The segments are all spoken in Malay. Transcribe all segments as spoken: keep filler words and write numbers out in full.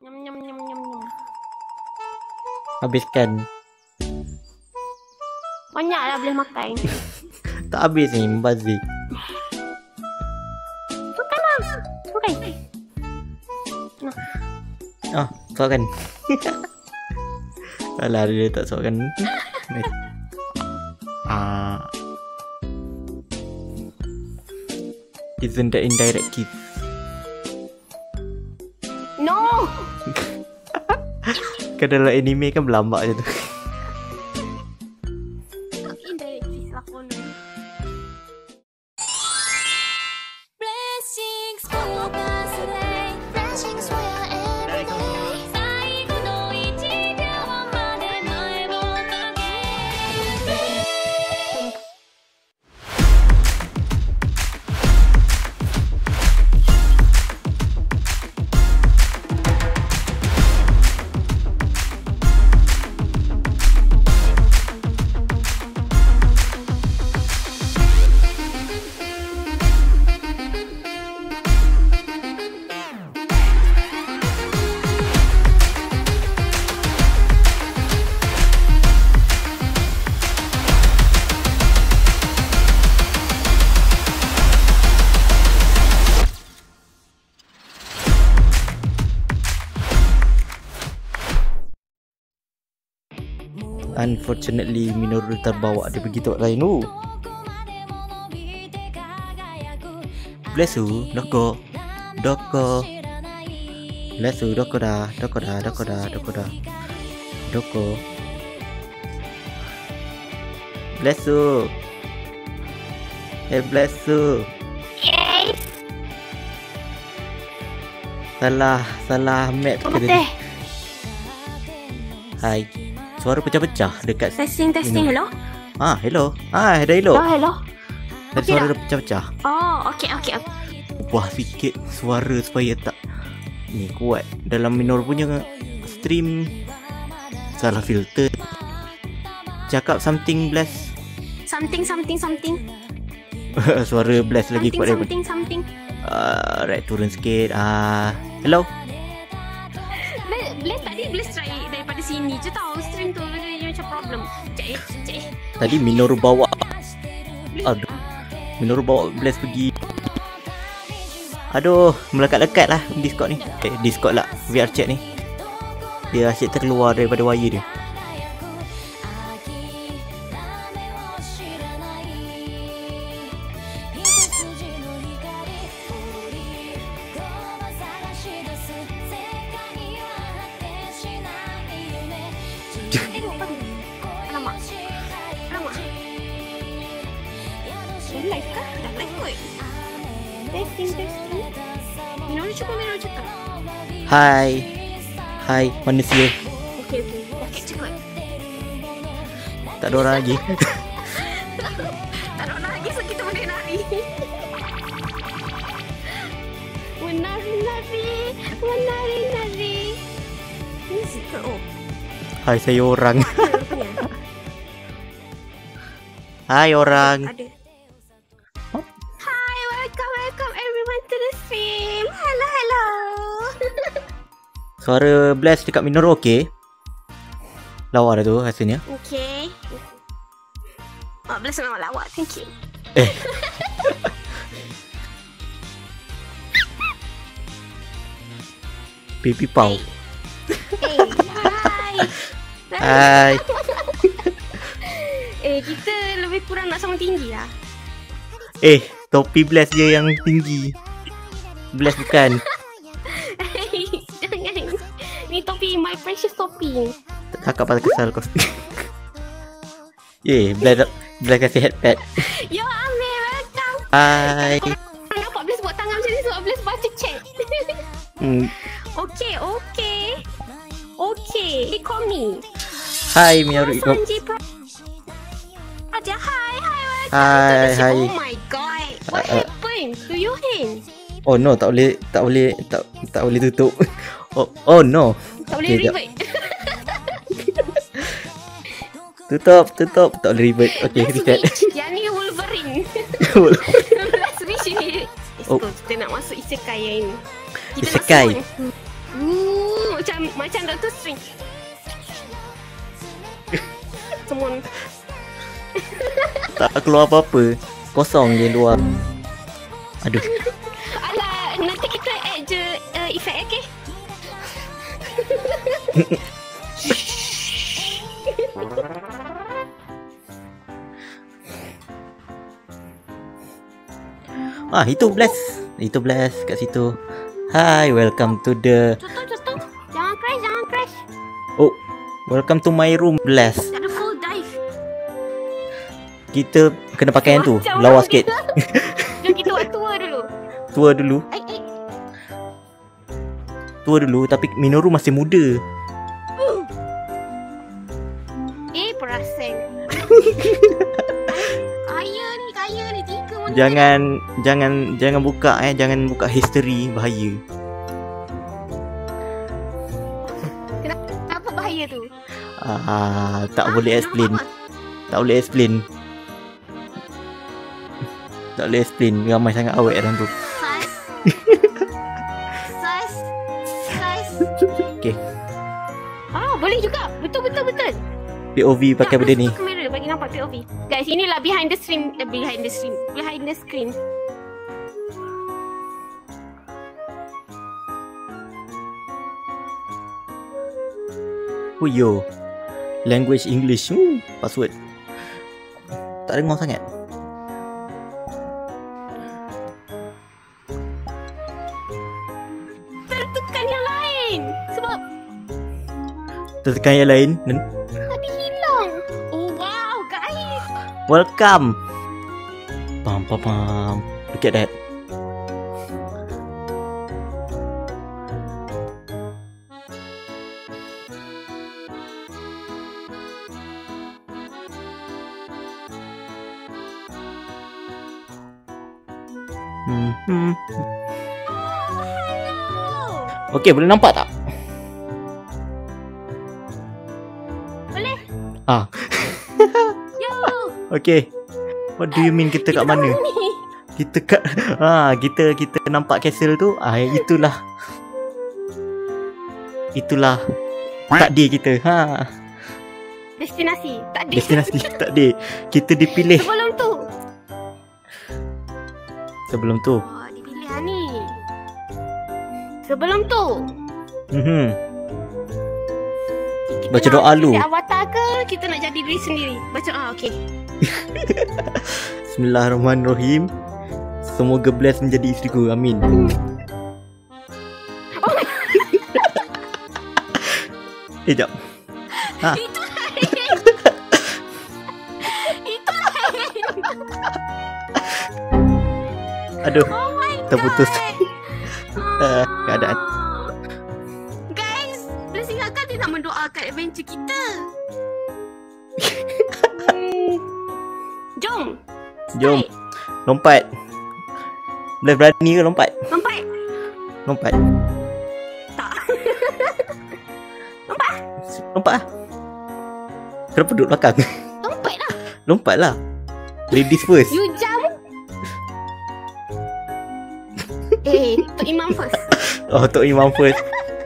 Nyam nyam nyam nyam nyam. Habiskan. Banyaklah boleh makan. Tak habis ni, membazir. Makanlah. Makan. Nah. Ah, suapkan. Alah, dia tak suapkan. Ah. Isn't that indirect kiss? No. Kan dalam anime kan berlambak je tu. Indirect kiss lah konon. Blessings for your birthday. Blessings for your everyday. 最後の一秒まで前を向け。 Unfortunately, Minoru terbawa dia pergi tempat lain tu. Bless you, doko. Doko. Bless you, doko dah. Doko dah, doko dah, doko dah. Doko. Bless you. Hey, bless you. Yes. Salah, salah map Apa ke teh? tadi. Hai. Suara pecah-pecah dekat Testing testing. ini. Hello. Ah, hello. Ah, ada hello. Oh hello. Ada okey suara dah. dia pecah-pecah. Oh okay okay. okay. Ubah sikit suara supaya tak ni kuat. Dalam Minor punya stream salah filter. Cakap something blast. Something something something. Suara blast lagi Something kuat daripada. something something. Ah, right, turun sikit. Ah, hello. Bless tadi Bless try daripada sini je tau. Stream tu dia macam problem. Cek eh, cek eh. Tadi Minor bawa Aduh. Minor bawa blast pergi. Aduh, melekat-lekat lah Discord ni. Eh, Discord lah, V R chat ni. Dia asyik terkeluar daripada wire dia. Tengok pagi. Alamak. Alamak. Dah live kah? Dah live kot. Testing testing. Minum cakap minum cakap. Hai. Hai, manusia. Okey okey. Okey cepat. Tak ada orang lagi. Tak ada orang lagi so kita boleh nari. Menari-nari, menari-nari. Music ke? Oh. Hai, saya orang. Ada rupanya. Hai orang. Ada. Hi, welcome, welcome everyone to the stream. Hello, hello. Suara blast dekat Minor okey. Lawa dah tu rasanya. Okay. Oh, bless memang lawak. Thank you. Eh. Pipi pau. Hey, hi. Hai. Eh, kita lebih kurang nak sama tinggi lah. Eh, topi blast je yang tinggi. Blast bukan. Jangan. Ni topi, my precious topi. Tak cakap pasal kesal kau. Eh, blast blast kasih headpad. Yo, Amir, welcome. Hai. Nampak Bless buat tangan macam ni sebab Bless baca chat. Hmm. Okay, okay. Okay, he call me. Hai Minor. Sanji Pro. Aja, hi, hi, welcome. Hai, to the hai. show. Oh my god. What Uh, uh. happened to your hand? Oh no, tak boleh tak boleh tak tak boleh tutup. Oh oh no. Tak boleh Okay, revert. Tutup, tutup. Tak boleh revert. Okay, Last reset. week, yang ni Wolverine. Last week ni. Oh. Oh. Kita nak masuk isekai yang ini. Kita Isekai? nak summon. Ooh, macam macam Doctor Strange. Semua Tak keluar apa-apa. Kosong je luar. Aduh. alah, nanti kita add je uh, efek, okay? Ah, itu Blast. Itu Blast kat situ. Hi, welcome to the... Contoh, contoh. Jangan crash, jangan crash. Oh, welcome to my room, Blast. Tak ada full dive. Kita kena pakai yang tu. Macam Lawa orang sikit. Jom kita buat tua dulu. Tua dulu. Ai, ai. Tua dulu. Tapi Minoru masih muda. Eh, perasan. Kaya ni, kaya ni. Tiga wanita. Jangan jangan jangan buka eh jangan buka history, bahaya. Kenapa bahaya tu? Ah, tak Ah, boleh explain. nampak Tak boleh explain. Tak boleh explain. Ramai sangat awet dalam tu. Saiz. Saiz. Saiz. Okay. Ah, boleh juga. Betul, betul, betul. P O V pakai benda ni. Kamera bagi nampak P O V. Guys, inilah behind the stream, uh, behind the stream, behind the screen. Oh yo. Language English. Hmm, password. Tak dengar sangat. Tertekan yang lain. Sebab Tertekan yang lain. tadi hilang. Oh wow, guys. Welcome. Pam pam pam. Look at that. Hmm, hmm. Oh, Okey, boleh nampak tak? boleh. Ah, Yo. okey. What do you mean kita kat mana? Ni. Kita kat ha, kita kita nampak castle tu. Ah, itulah. Itulah takdir kita. Ha. Destinasi. Tak ada. Destinasi takdir. Kita dipilih Sebelum tu. sebelum tu. Oh, dipilih lah ni. Sebelum tu. Mhm. Kita Baca nak doa lu. jadi avatar ke kita nak jadi diri sendiri? Baca ah, okey. Bismillahirrahmanirrahim. Semoga bless menjadi isteriku. Amin. Oh, Eh, jap. Ha. itu lain. Itu lain. Aduh, Oh my terputus. god. Ah, keadaan. Guys, please ingatkan dia nak mendoakan adventure kita. Hmm. Jom. Jom. Start. Lompat. Bless berani ke lompat? Lompat. Lompat. Tak. Lompat lah. Kenapa duduk belakang? Lompat lah. Lompat lah. Ladies first. You jump. Eh, Tok Imam first. Oh, Tok Imam first.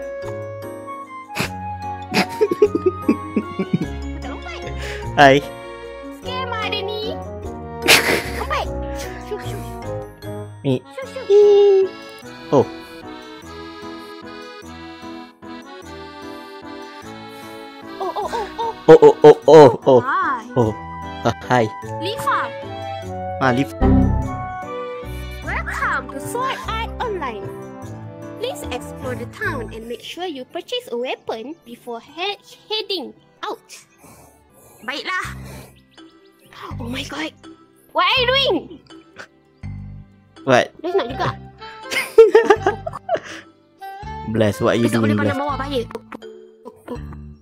Kita lompat. Hai. Scam ada ni. Lompat. Syuk, syuk. Ni. Syuk, syuk. Oh. Oh, oh, oh, oh. Oh, oh, oh, oh, oh. Hai. Oh. Ah, hai. Lifa. Ah, lift. Welcome to Sword Art Online. Please explore the town and make sure you purchase a weapon before he- heading out. Baiklah. Oh my god. What are you doing? What? Bless nak juga. Bless, what are you Bless tak boleh doing, pandang Bless? bawah, bahaya. Puk, puk, puk.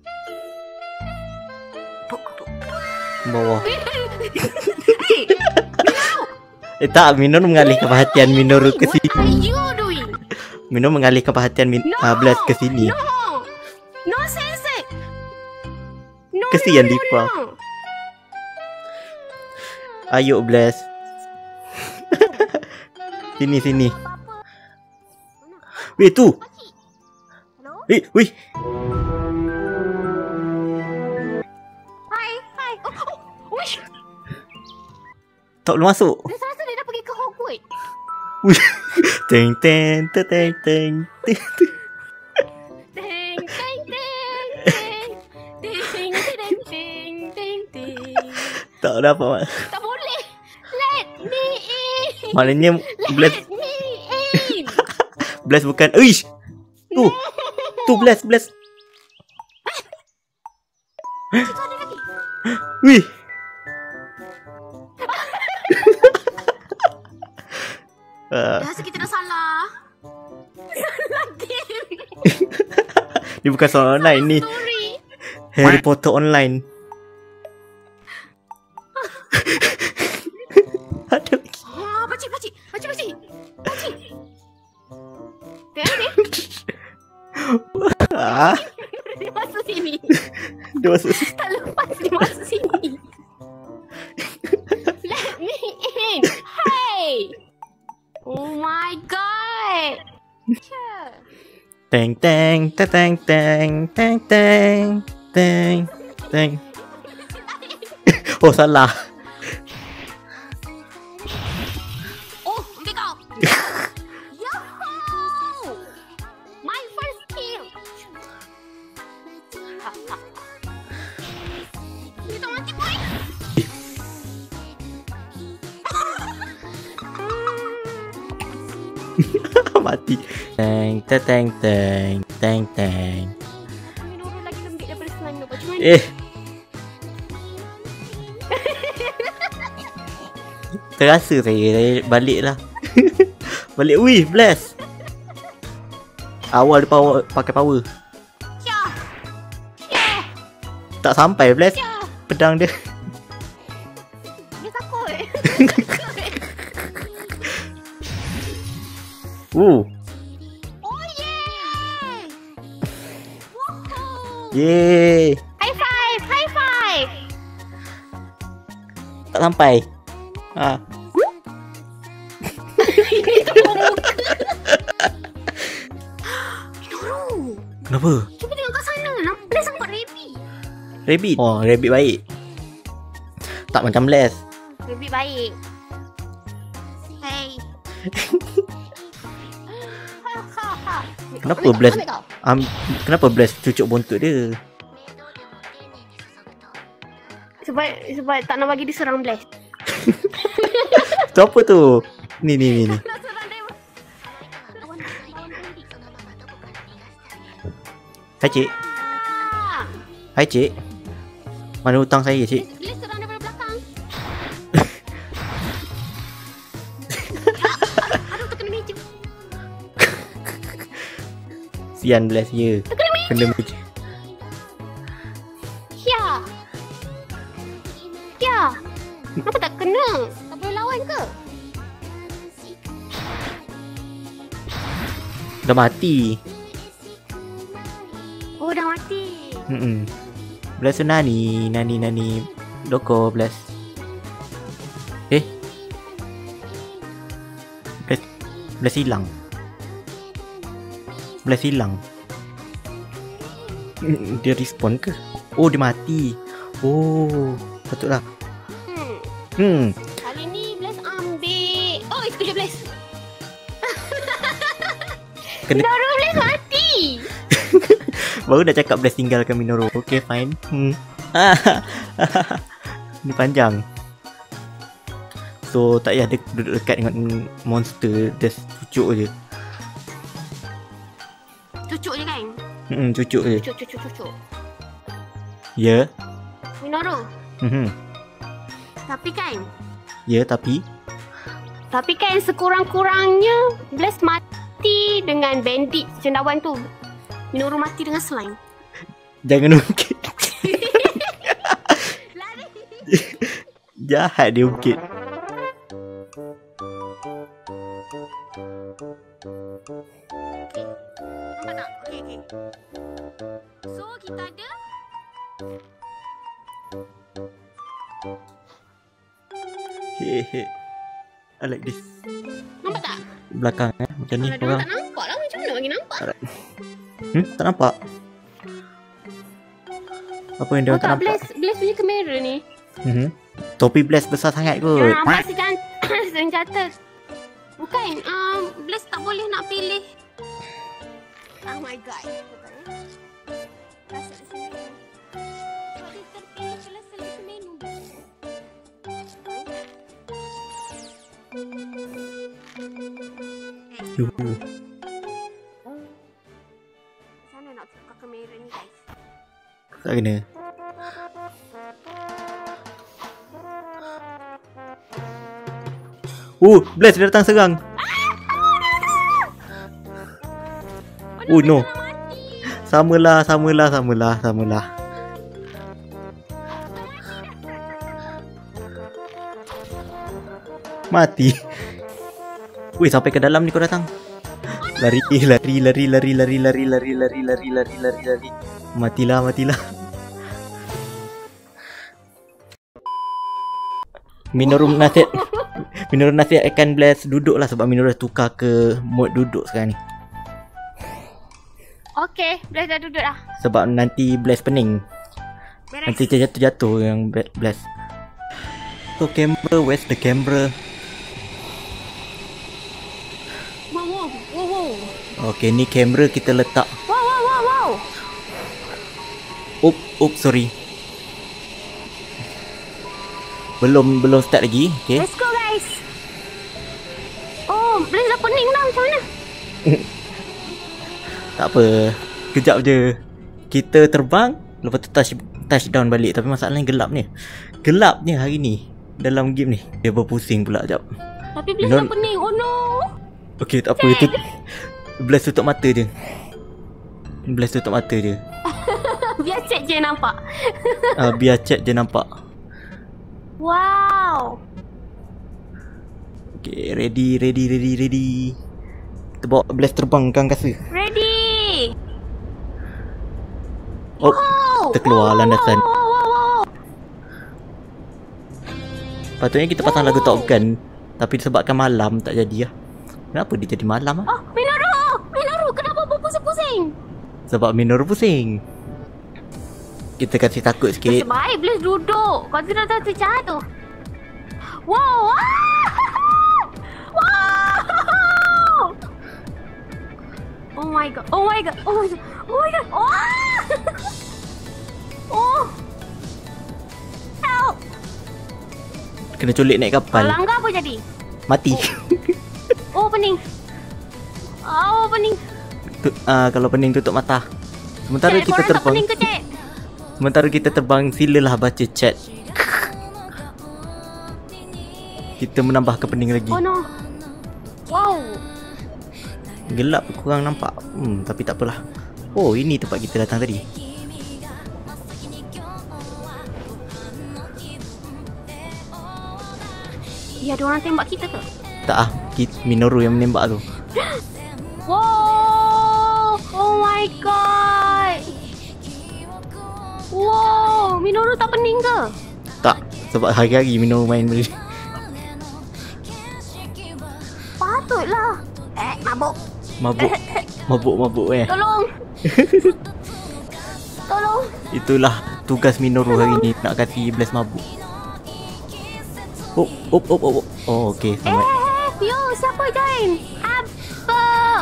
Puk, puk. Bawah. Hey, Eh tak, Minor mengalihkan perhatian Minoru ke what sini. are you doing? Minor mengalihkan perhatian Min No. ah, Bless ke sini. No. No sensei. No, Kesian no, no, Lifa. no. Ayo Bless. Sini sini. Apa-apa. Weh tu. Pakcik. Hello? Eh, wih. Hai, hai. Oh, oh, wish. Tak boleh masuk. Dia rasa dia dah pergi ke Hogwarts. Wih. Teng teng teng teng teng. Teng, teng, teng, teng. Teng, teng, teng, teng, teng. Tak dapat mak. Tak boleh. Let me in. Maknanya Bless Let me in. Bless bukan. Uish. Tu. Tu Bless Bless. Situ ada lagi. Wih. Uh, Dah rasa kita dah salah. Salah game. ni bukan soal online ni. Story. Harry Potter online. Ada lagi. Oh, pakcik, pakcik. Pakcik, pakcik. Pakcik. Tengok ni. Ah, Dia masuk sini. dia masuk. Tak lepas dia masuk sini. Let me in. Hey. Oh my god. Sure. Teng teng teng teng teng teng teng teng teng. Oh salah. Oh, ambil kau. Yahoo! My first kill. Ha, ha. Dia tak mati, boy. Mati. Teng teng teng teng teng teng. Minoru lagi lembik daripada Selangor. Macam mana? Eh. Terasa saya, saya balik lah. Balik. Wih, Bless. Awal dia power, pakai power. Syah. Syah. Tak sampai Bless. Syah. Pedang dia. Dia takut. Uh. Oh, yeah. Woohoo. Yeay. High five. High five. Tak sampai. Ah. Ini tolong muka. Minoru. Kenapa? Cuba tengok kat sana. Nampak nampak rabbit. Rabbit. Oh, rabbit baik. Tak macam Bless. Rabbit baik. Hey. Kenapa Bless? Um, kenapa Bless cucuk buntut dia? Sebab sebab tak nak bagi diserang Bless. Tu apa tu? Ni ni ni ni. Nak serang dia. Lawan lawan Bendik. Hai cik. Ah. Hai cik. Mana hutang saya cik? Bless serang daripada belakang. Aduh, terkena meja. Sian Bless ya. Terkena meja. Kena meja. Ya. Ya. Kenapa tak kena? Tak boleh lawan ke? Dah mati. Oh, dah mati. Hmm. Bless tu nani, nani nani. Doko Bless. Eh. Bless Bless hilang. Bless hilang. Hmm, dia respawn ke? Oh, dia mati. Oh, patutlah. Hmm. Hmm. Kali ni Bless ambil. Oh, sekejap Bless. Kena Minoru Bless mati. baru dah cakap Bless tinggalkan Minoru. Okay, fine. Hmm. Ni panjang. So, tak payah dek- duduk dekat dengan monster. Just cucuk je. Cucuk je kan? Hmm, cucuk je. Cucuk, cucuk, cucuk. Ya. Minoru. Hmm. Tapi kan, Ya, tapi tapi kan sekurang-kurangnya Bless mati dengan bandit cendawan tu. Minoru mati dengan slime. jangan ungkit. Lari. Jahat dia ungkit. Nampak tak? Okey, okey. So, kita ada Hehe. I like this. nampak tak? Belakang eh. Macam ni Kalau dia orang. tak nampak lah, macam mana bagi nampak? Alright. Hmm, tak nampak. Apa yang dia Oh tak tak, nampak? Bless, Bless punya kamera ni. Mhm. Topi Bless besar sangat kot. Dia nampak sejan- senjata. Bukan, um, Bless tak boleh nak pilih. Oh my god. Rasa di sini. Kalau dia terpilih pula selesa menu. Yuh. Sana nak buka kamera ni guys. Tak kena. Uh, Bless dia datang serang. Oh no. Samalah, samalah, samalah, samalah. Mati. Wih, sampai ke dalam ni kau datang. Lari, lari, lari, lari, lari, lari, lari, lari, lari, lari, lari, lari. Matilah, matilah. Minoru nasihat Minoru nasihat akan Bless duduk lah sebab Minoru dah tukar ke mode duduk sekarang ni. Okay, Bless dah duduk dah. Sebab nanti Bless pening. Beres. Nanti jatuh-jatuh yang Bless. So camera, where's the camera? Wow, wow, wow, wow. Okay, ni kamera kita letak. Wow, wow, wow, wow. Up, up, sorry. Belum, belum start lagi. Okay. Let's go guys. Oh, Bless dah pening dah macam mana? Tak apa. Kejap je. Kita terbang, lepas tu touch, touchdown balik. Tapi masalahnya gelap ni. Gelapnya hari ni dalam game ni. Dia berpusing pula sekejap. Tapi Bless Non- dah pening. Oh no. Okay, tak apa. Itu Bless tutup mata je. Bless tutup mata je. Biar chat je nampak. uh, Biar chat je nampak. Wow. Okay, ready, ready, ready, ready. Kita bawa Bless terbang ke angkasa. Ready. Oh, Wow. kita keluar wow, landasan. Wow, wow, wow, wow. Patutnya kita pasang lagu Top Gun. Tapi disebabkan malam tak jadi lah. Kenapa dia jadi malam lah? Oh, Minoru. Minoru, kenapa berpusing-pusing? Sebab Minoru pusing. Kita kasih takut sikit. Nasib baik Bless duduk. Kau tidak tahu terjatuh. Wow. Wow. Oh my god. Oh my god. Oh my god. Oh my god. Oh. Oh. Help. Kena culik naik kapal. Kalau langgar apa jadi? Mati. Oh, pening. Oh, pening. Tu, uh, kalau pening tutup mata. Sementara Chat, kita korang tak terbang. pening ke chat? Sementara kita terbang, silalah baca chat. Kita menambah kepening lagi. Oh no. Wow. Gelap kurang nampak. Hmm, tapi tak apalah. Oh, ini tempat kita datang tadi. Ya, ada orang tembak kita ke? Tak ah, kita, Minoru yang menembak tu. Wow. Oh my god. Wow, Minoru tak pening ke? Tak, sebab hari-hari Minoru main benda. Patutlah. Eh, mabuk. Mabuk. Mabuk-mabuk eh. Tolong. Tolong. Itulah tugas Minoru hari ni, nak kasi Bless mabuk. Op, op, op, op. Oh, okey, Eh, selamat. yo, siapa join? Apa?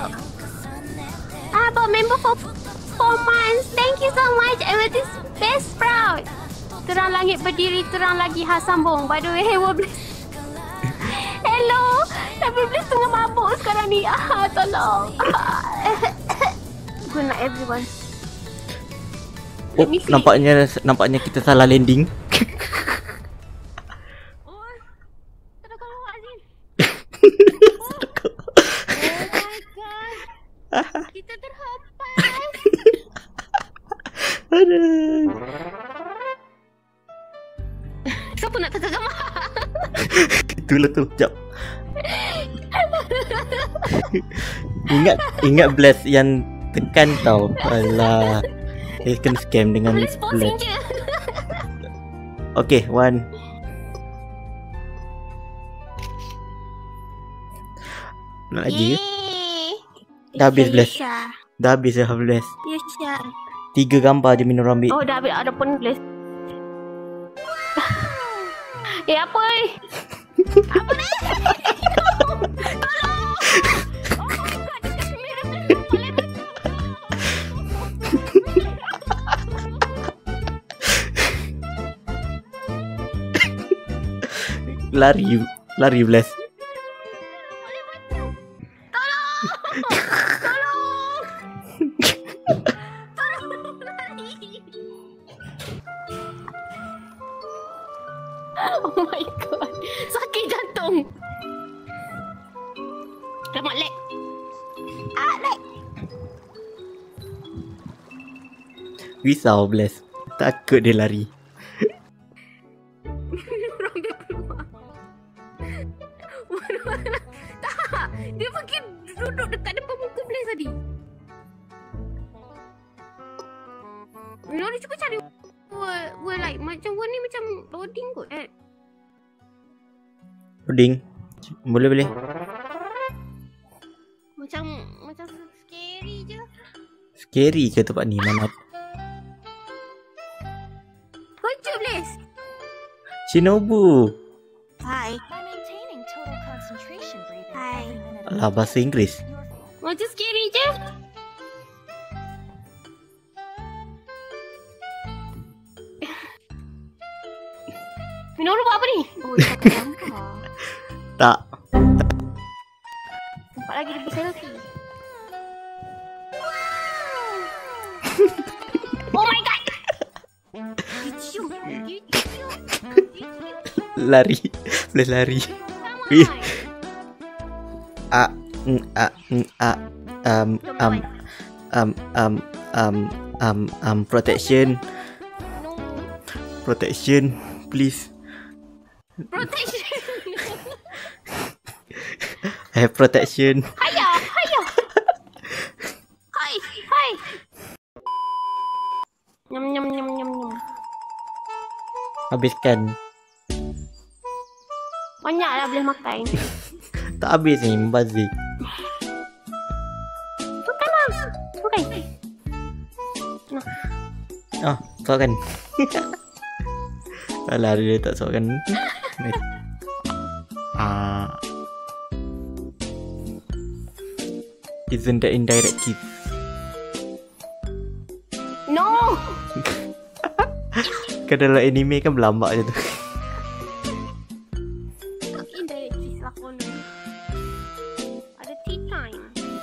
Apa member for four months. Thank you so much. Amethyst best proud. Terang langit berdiri, terang lagi khas sambung. By the way, hey, Bless. Hello. Tapi Bless tengah mabuk sekarang ni. Ah, tolong. Good night everyone. Oh, Let me see. nampaknya nampaknya kita salah landing. Oh, Astagfirullahaladzim. Oh my god. Kita terhempas. Aduh. Siapa nak tekan gambar? Itulah tu, jap. ingat ingat Bless yang tekan tau. Alah. Dia kena scam dengan Bless posing Bless. je. Okay, one. Nak lagi ke? Yeay. Dah habis, Bless. Felicia. Dah habis dah Bless. Ya, siap. Tiga gambar je Minoru ambil. Oh, dah habis. Ada pun Bless. Eh, apa eh? Apa ni? Tolong! Tolong! Oh my god, dekat kamera tu. Lari, lari Bless. Oh my god. Sakit jantung. Selamat lag. Ah, lag. Risau Bless. Takut dia lari. Robert keluar. Tak. Dia pergi duduk dekat depan muka Blaze tadi. Minoru cuba cari world, world like macam world ni macam loading kot eh. Loading. Boleh boleh. Macam macam scary je. Scary ke tempat ni? Mana? Lucu Blaze. Shinobu. Hai. By maintaining total concentration breathing Hi. every minute. Alah, bahasa Inggeris. Macam scary je. Minoru buat apa ni? Oh, dia tak nampak. Tak. Nampak lagi dia berselfie. Oh my god! Dicium. Dicium. Dicium. Lari. Bless lari. Ih. A ng a ng a um um um um um um um protection No. protection please. Protection. I have protection. Haya, haya. Hai, hai. Nyam nyam nyam nyam nyam. Habiskan. Banyaklah boleh makan. Tak habis ni, membazir. Makanlah. Makan. Ah, soalkan. Alah, dia tak soalkan. Ah. Isn't that indirect kiss? No. Kan dalam anime kan berlambak je tu. Tak indirect kiss lah konon. Ada tea time.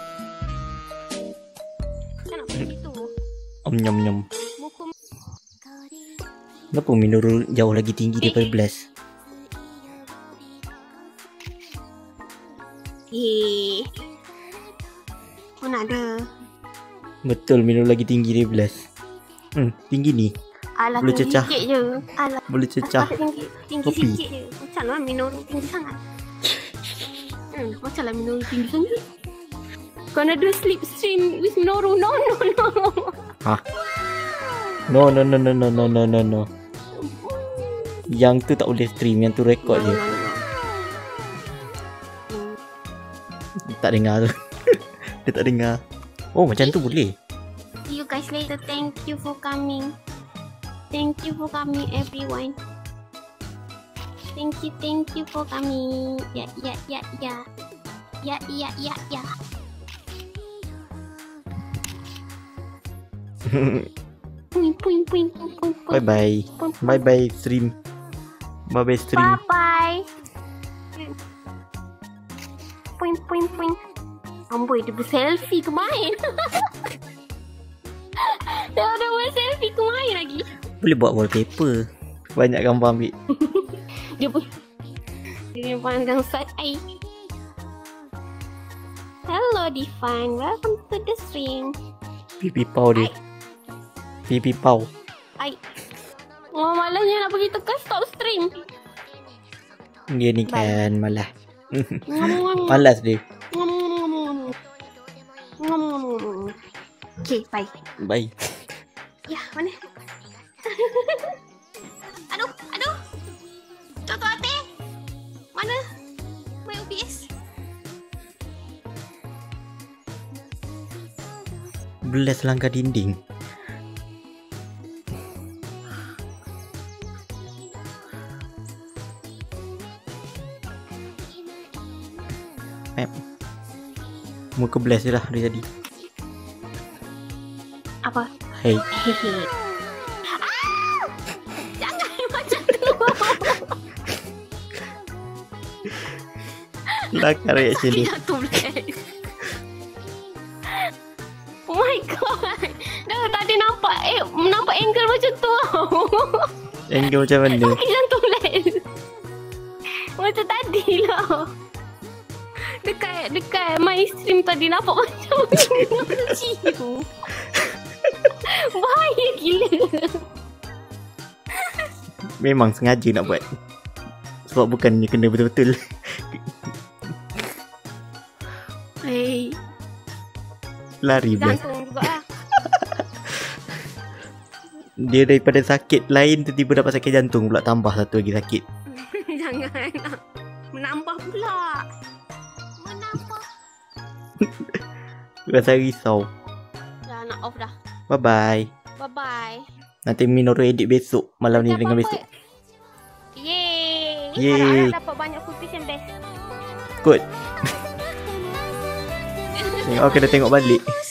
Kan nak pergi situ. Om nyam nyam. Buku. Kenapa Minoru jauh lagi tinggi daripada Bless? Eh. Mana ada. Betul Minoru lagi tinggi daripada Bless. Hmm, tinggi ni. Alah, Boleh tinggi cecah. sikit je. Alah. Boleh cecah. Alah, tinggi, tinggi Kopi. sikit je. Macam lah Minoru tinggi sangat. Hmm, macam lah Minoru tinggi sangat. Gonna do slipstream with Minoru. No, no, no. Hah? No, no, no, no, no, no, no, no, no. Yang tu tak boleh stream, yang tu record No, je. no, no. Tak dengar tu. Dia tak dengar. Oh, macam tu boleh. See you guys later. Thank you for coming. Thank you for coming, everyone. Thank you, thank you for coming. Ya, ya, ya, ya. Ya, ya, ya, ya. Puing, puing, puing, puing, puing, puing. Bye bye. Puing, puing. Bye bye stream. Bye bye stream. Bye bye. Puing, puing, puing. Amboi, dia berselfie ke main? Dia ada berselfie ke main lagi? Boleh buat wallpaper. Banyak gambar ambil. Dia pun dia pandang side eye. Hello Difan, welcome to the stream. Pipi pau dia. Pipi pau. Ai. Oh, malahnya nak pergi tekan stop stream. Dia ni kan malah. Ngom, Malas dia. ngom, ngom, ngom. Ngom, ngom, ngom. Okay, bye. Bye. Ya, mana? Aduh, aduh. Contoh hati. Mana? My O B S. blast langgar dinding. Eh, muka blast je lah dari tadi. Apa? Hey, Hehe. Ah! Jangan macam tu. langgar reaction dia. Sakit jatuh blast. Oh my god. Dah tadi nampak eh nampak angle macam tu. Angle macam mana? Sakit jantung blast. Macam tadi lah. Dekat dekat my stream tadi nampak macam cium. Bahaya gila. Memang sengaja nak buat. Sebab bukannya kena betul-betul. Hei, Lari blast. jantung juga lah. Dia daripada sakit lain tiba-tiba dapat sakit jantung pula, tambah satu lagi sakit. Jangan. Menambah pula. Menambah. Rasa risau. Dah nak off dah. Bye-bye. Bye-bye. Nanti Minoru edit besok. Malam ni Dapat dengan apa? besok. Yeay. Yeay. Harap-harap dapat banyak cookies yang best. Kot. Tengok kena tengok balik.